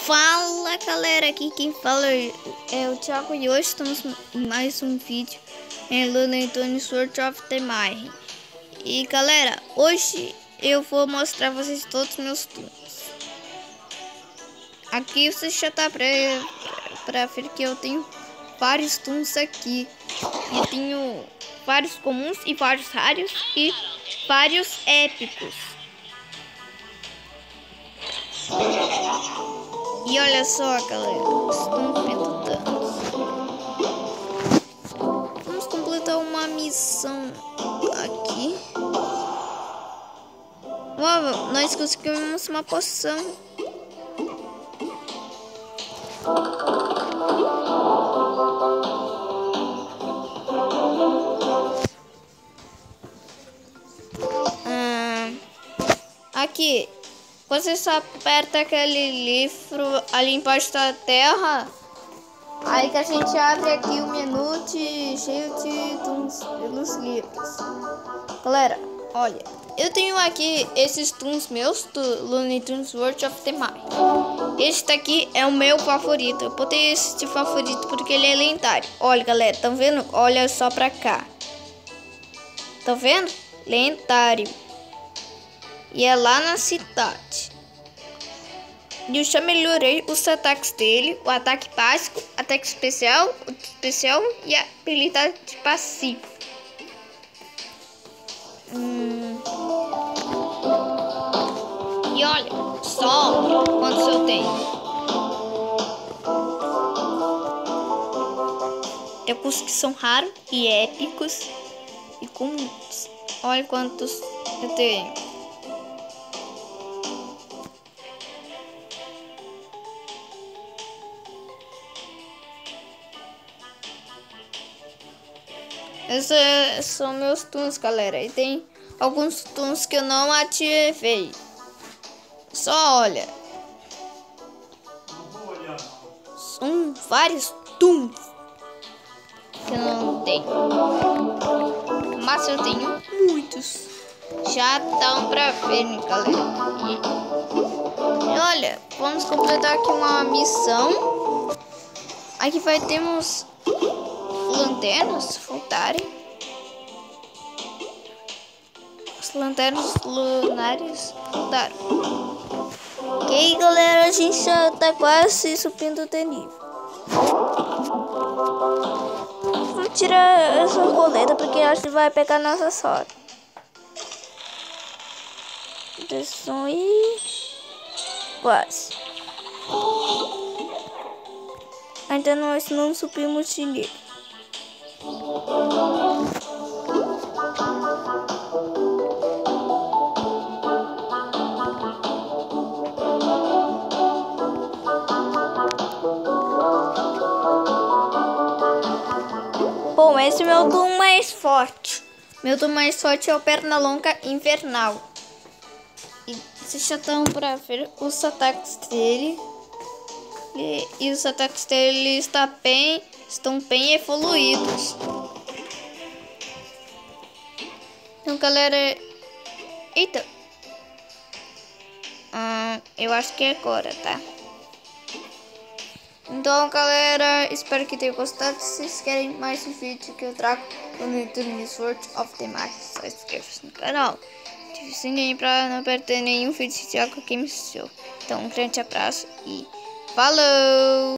Fala galera, aqui quem fala é o Thiago e hoje estamos em mais um vídeo em Looney Tunes Sword of the Mayhem. E galera, hoje eu vou mostrar a vocês todos os meus tunes. Aqui você já tá pra ver que eu tenho vários tunes aqui. E tenho vários comuns e vários raros e vários épicos. E olha só, galera, estão vendo tantos. Vamos completar uma missão aqui. Uau, nós conseguimos uma poção. Aqui. Você só aperta aquele livro ali embaixo da terra. Aí que a gente abre aqui o menu cheio de tunes pelos livros. Galera, olha. Eu tenho aqui esses tunes meus do Looney Tunes World of the Mayhem. Este daqui é o meu favorito. Eu botei esse de favorito porque ele é lendário. Olha, galera, estão vendo? Olha só pra cá. Tá vendo? Lendário. E é lá na cidade. E eu já melhorei os ataques dele. O ataque básico, ataque especial, o especial e a habilidade passiva. E olha só quantos eu tenho. Épicos que são raros e épicos e comuns. Olha quantos eu tenho. Esses são meus tunes, galera. E tem alguns tunes que eu não ativei. Só olha. São vários tunes que eu não tenho. Mas eu tenho muitos. Já dão pra ver, galera. E olha, vamos completar aqui uma missão. Aqui temos lanternas voltarem. As lanternas lunares voltaram. Ok, galera, a gente já tá quase subindo de nível. Vamos tirar essa roleta porque acho que vai pegar nossa sorte. Atenção aí. Quase. Ainda nós não subimos de nível. Bom, esse é o meu tom mais forte. Meu tom mais forte é o Pernalonga Invernal. E vocês já estão para ver os ataques dele. E os ataques dele estão bem evoluídos. Então, galera... Eita! Eu acho que é agora, tá? Então, galera, espero que tenham gostado. Se vocês querem mais um vídeo que eu trago no Tunes Sword of the Mayhem, só inscreva-se no canal. Ative o sininho pra não perder nenhum vídeo de Thiago Games Show. Então, um grande abraço e falou!